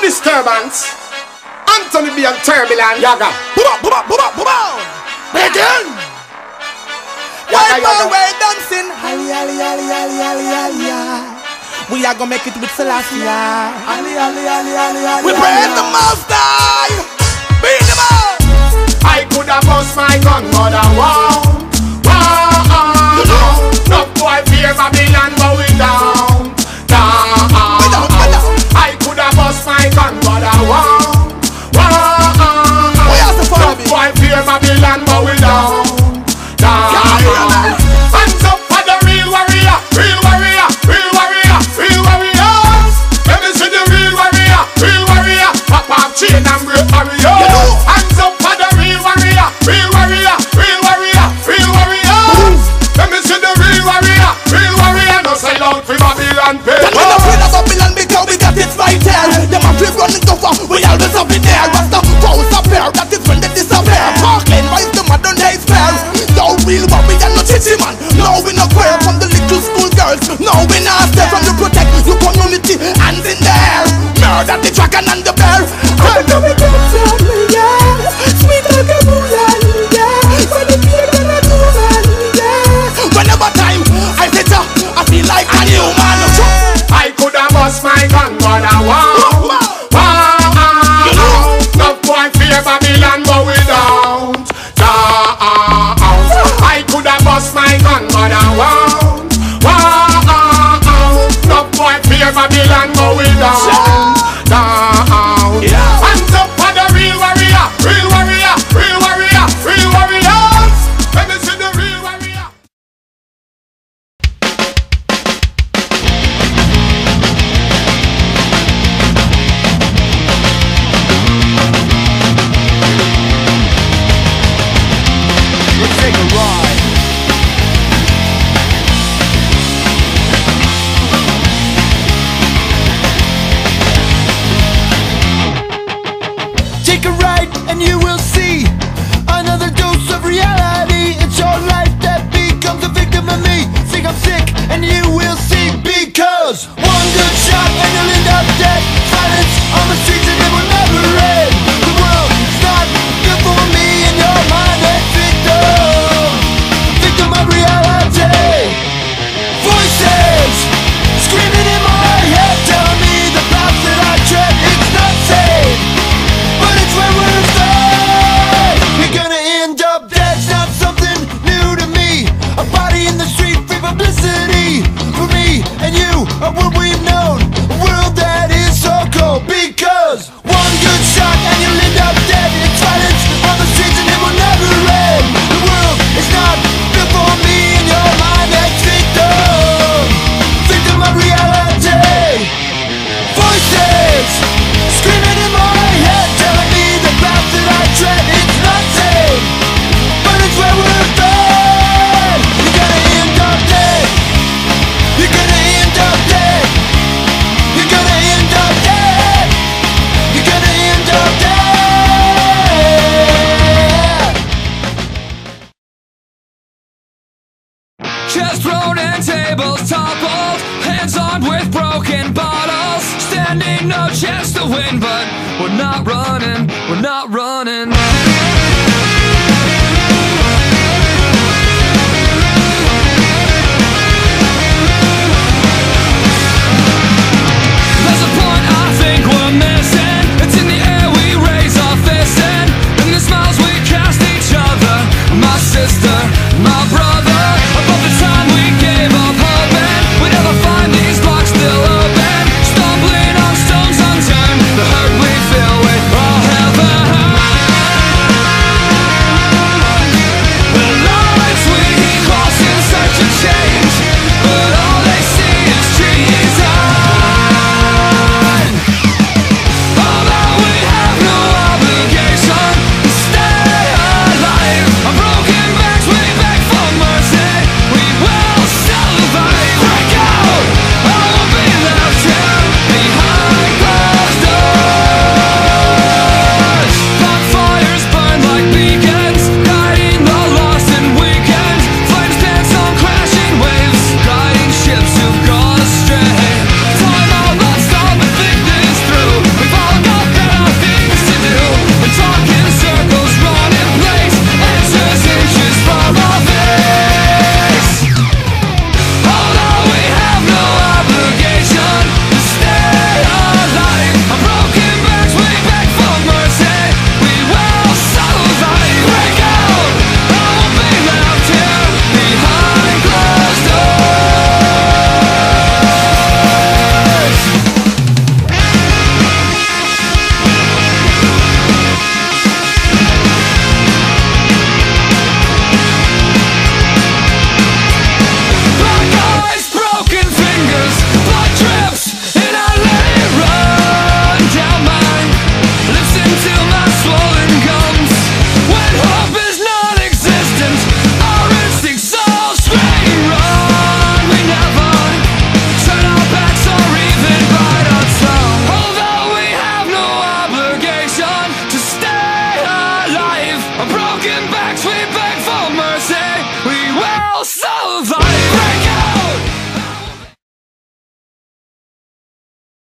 disturbance. Anthony B and Turbulent. Yaga. Begin. White boy, we're dancing. Ali, ali, ali, ali, ali, ali, ali. We are gonna make it with Selassie. Ali, ali, ali, ali, ali. We praise the Most High. Beat them up. I could have bust my gun, but I won't. No boy fear Babylon, but we down. I could have bust my gun, but I won't. No boy fear Babylon, but we down. Hands up for the real warrior, real warrior, real warrior, real warriors. Let me see the real warrior, real warrior. Pop up chain and break barriers. Hands up for the real warrior, real warrior, real warrior, real warriors. Let me see the real warrior, real warrior. No sell out for Babylon people. We're not afraid of Babylon because we got it right there. Them a free running cover, we always have it there. As the foes appear, that is when they disappear. Parkland, rise the modern day fair. No real warrior, no chichi man. No we not queer from the little school girls. No we not stay from you protect your community. Hands in the air, murder the dragon and the bear. I know we can't stop me, yeah. Sweet like a moonlight, yeah. When the fear gonna do man, yeah. Whenever time I sit up, I feel like a new man. I could have bust my gun, but I won't. No boy fear Babylon, but we don't. I could have bust my gun, but I won't. No boy fear Babylon, but we don't. Hands up for the real warrior, real warrior, real warrior, real warriors. Let me see the real warrior. Let's take a ride. Take a ride and you will see another dose of reality. It's your life that becomes a victim of me. Think I'm sick and you will see. Because one good shot and you'll end up dead. Silence on the streets and it will never end. The world is not good for me and your mind a victim. Victim of reality. Voices screaming in my head, telling me the path that I tread, it's not safe, but it's where we're staying. You're gonna end up dead, it's not something new to me. A body in the street, free publicity. For me and you are what we've known. A world that is so cold. Because one good shot and you'll end up dead. It's violence on the streets and it will never end. The world is not built for me and your mind that's victim. Victim of reality. Voices screaming in my head, telling me the path that I tread, it's not safe, but it's where we're staying. You're gonna end up dead. You're gonna end up dead. You're gonna end up dead. You're gonna end up dead. Chest thrown and tables toppled, hands armed with broken bottles. Standing no chance to win, but we're not running, we're not running. There's a point I think we're missing. It's in the air we raise our fists in the smiles we cast each other. My sister, my brother. About the time we gave up hoping we'd never find these blocks still open. Stumbling on stones unturned, the hurt we feel with all heaven. backs, we beg for mercy. We